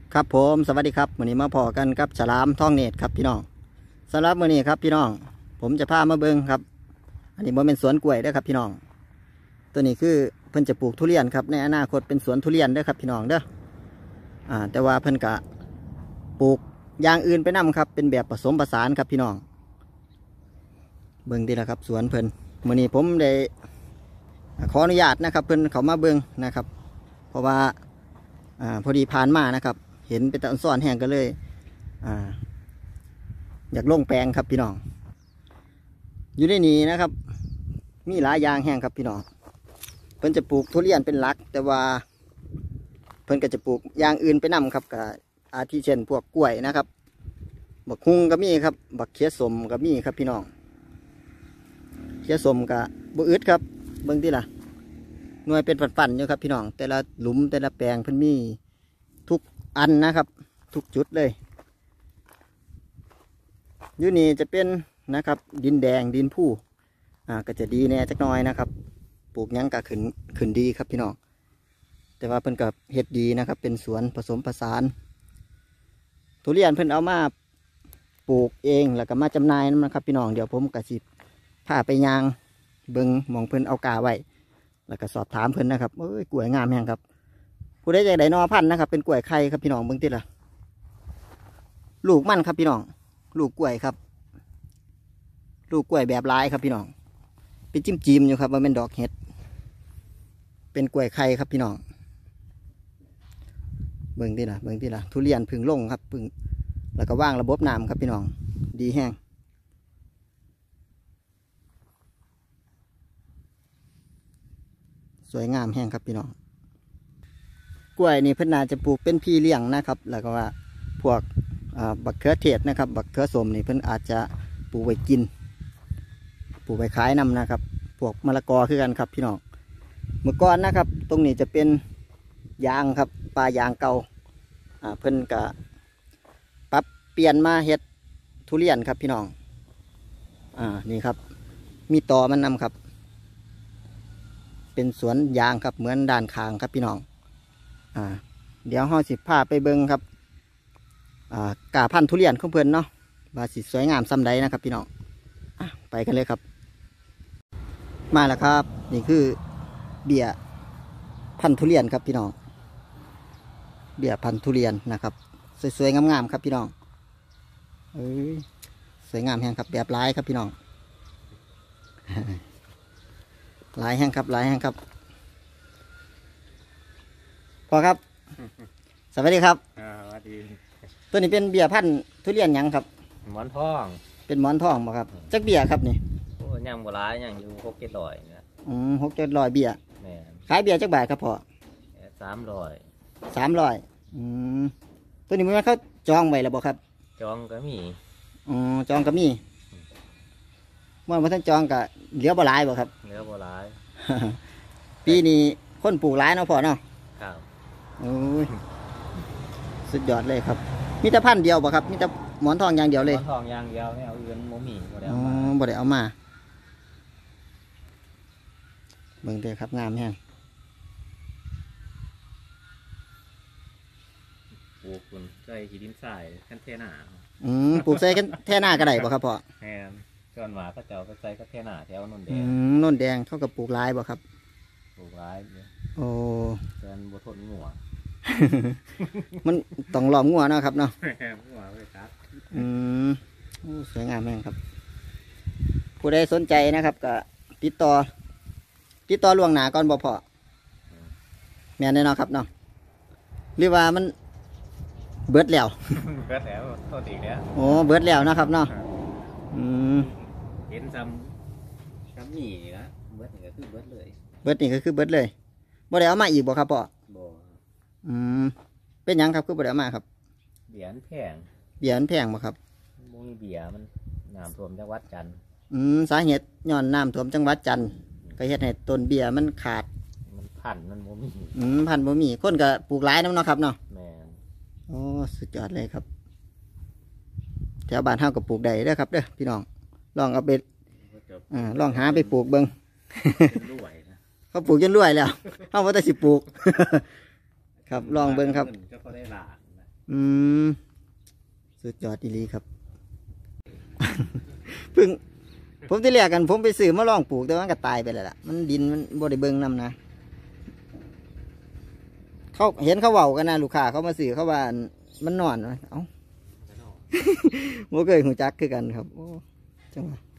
ครับผมสวัสดีครับวันนี้มาพอกันกับฉลามท่องเนตรครับพี่น้องสำหรับวันนี้ครับพี่น้องผมจะพามาเบิ้งครับอันนี้บ่เป็นสวนกล้วยเด้อครับพี่น้องตัวนี้คือเพิ่นจะปลูกทุเรียนครับในอนาคตเป็นสวนทุเรียนเด้อครับพี่น้องเด้อแต่ว่าเพิ่นกะปลูกอย่างอื่นไปนำครับเป็นแบบผสมผสานครับพี่น้องเบิ้งดีละครับสวนเพิ่นวันนี้ผมได้ขออนุญาตนะครับเพิ่นเขามาเบิ้งนะครับเพราะว่าพอดีผ่านมานะครับเห็นเป็นตะซ่อนแห้งก็เลยอยากลงแปลงครับพี่น้องอยู่ในนี้นะครับมีหลายอย่างแห้งครับพี่น้องเพิ่นจะปลูกทุเรียนเป็นหลักแต่ว่าเพิ่นก็จะปลูกอย่างอื่นไปนำครับกับอาทิเช่นพวกกล้วยนะครับบักฮุงก็มีครับบักเขียสมก็มีครับพี่น้องเขียสมกับบุอึดครับเบิ่งที่ล่ะหน่วยเป็นฝันๆอยู่ครับพี่น้องแต่ละหลุมแต่ละแปลงเพิ่นมีทุกอันนะครับทุกจุดเลยอยู่นี่จะเป็นนะครับดินแดงดินผู้ก็จะดีแน่จักหน่อยนะครับปลูกยังก็ขึ้นดีครับพี่น้องแต่ว่าเพิ่นกับเฮ็ดดีนะครับเป็นสวนผสมผสานทุเรียนเพิ่นเอามาปลูกเองแล้วก็มาจำหน่ายนะครับพี่น้องเดี๋ยวผมกระสิพาไปยางเบิ่งมองเพิ่นเอากาไว้แล้วก็สอบถามเพิ่นนะครับเอ้ยกล้วยงามแห้งครับผู้ใดใจไดนอพันธุ์นะครับเป็นกล้วยไข่ครับพี่น้องเบิ่งติล่ะลูกมันครับพี่น้องลูกกล้วยครับลูกกล้วยแบบลายครับพี่น้องเป็นจิ้มอยู่ครับว่าเป็นดอกเห็ดเป็นกล้วยไข่ครับพี่น้องเบิ่งติล่ะทุเรียนพึ่งลงครับพึ่งแล้วก็ว่างระบบน้ำครับพี่น้องดีแห้งสวยงามแห้งครับพี่น้องกล้วยนี่เพิ่นน่าจะปลูกเป็นพี่เลี้ยงนะครับแล้วก็ว่าพวกบักเขือเทศนะครับบักเขือส้มนี่เพิ่นอาจจะปลูกไว้กินปลูกไว้ขายนำนะครับพวกมะละกอคือกันครับพี่น้องเมื่อก่อนนะครับตรงนี้จะเป็นยางครับป่ายางเก่าเพิ่นก็ปรับเปลี่ยนมาเฮ็ดทุเรียนครับพี่น้องนี่ครับมีตอมันนำครับเป็นสวนยางครับเหมือนด้านข้างครับพี่น้องเดี๋ยวเฮาสิพาไปเบิ่งครับกาพันธุ์ทุเรียนของเพิ่นเนาะว่าสิสวยงามซ้ำใดนะครับพี่น้องไปกันเลยครับมาแล้วครับนี่คือเบี้ยพันธุ์ทุเรียนครับพี่น้องเบี้ยพันธุ์ทุเรียนนะครับสวยๆงามๆครับพี่น้องสวยงามแห้งครับแบบลายครับพี่น้อง ลายแห้งครับพอครับ สวัสดีครับสวัสดีตัวนี้เป็นเบี้ยพันธุ์ทุเรียนยังครับหมอนทองเป็นหมอนทองบ่ครับจักเบี้ยครับนี่โอ้ยังโบราณยังอยู่600เนี่ย 600เบี้ยแม่ขายเบี้ยจักบาทครับพ่อ300ตัวนี้มันเขาจองไว้แล้วบ่ครับจองก็มีจองก็มีเมื่อท่านจองก็เหลือบ่หลายบ่ครับเหลือโบราณปีนี้คนปลูกหลายเนาะพ่อเนาะครับโอ้ยสุดยอดเลยครับมีแต่พันธุ์เดียวบ่ครับมีแต่หมอนทองอย่างเดียวเลยหมอนทองอย่างเดียวไม่เอาอื่นโมมีบ่ได้เอามาเบิ่งเด้อครับงามแฮงปลูกบนใส่ขี้ดินทรายคันเทน่าปลูกใส่กันแท่หน้าก็ได้บ่ครับพ่อแม่ก่อนว่าก็จะเอาไปใส่คันเทน่าแถวนนแดงนนแดงเท่ากับปลูกหลายบ่ครับปลูกหลายโอ้จนบ่ทนงัวมันต้องล้อมงัวเนาะครับเนาะงัวเลยครับสวยงามแม่งครับผู้ใดสนใจนะครับก็ติดต่อล่วงหน้าก่อนบ่พอแม่นแน่นอนครับเนาะหรือว่ามันเบิดแล้วเบิดแล้วโทษอีกแล้วโอ้เบิดแล้วนะครับเนาะเห็นซ้ำนี่นะเบิดนี่ก็คือเบิดเลยบ่ได้เอามาอีกบ่ครับพ่อบ่เป็นหยังครับคือบ่ได้เอามาครับเบียร์แพงบ่ครับบ่มีเบียร์มันน้ำท่วมจังหวัดจันทร์สาเหตุย้อนน้ำท่วมจังหวัดจันทร์ก็เฮ็ดให้ต้นเบียร์มันขาดมันพันมันบ่มีพันบ่มีคนก็ปลูกหลายนำเนาะครับเนาะแม่นโอ้สุดยอดเลยครับแถวบ้านเฮาก็ปลูกได้เด้อครับเด้อพี่น้องลองเอาไปลองหาไปปลูกเบิ่งเขาปลูกจนรวยแล้วเฮาบ่ได้สิปลูกครับลองเบิ่งครับอืมสุดยอดดีลีครับ เพิ่งผมที่แรกกันผมไปซื้อมาลองปลูกแต่ว่ามันก็ตายไปแล้วล่ะมันดินมันบ่ได้เบิ่งนำนะเขาเห็นเขาเว้ากันนะลูกค้าเขามาซื้อเขาว่ามันนอนเอ้า บ่เคยหูจักคือกันครับโอ้จังหวะ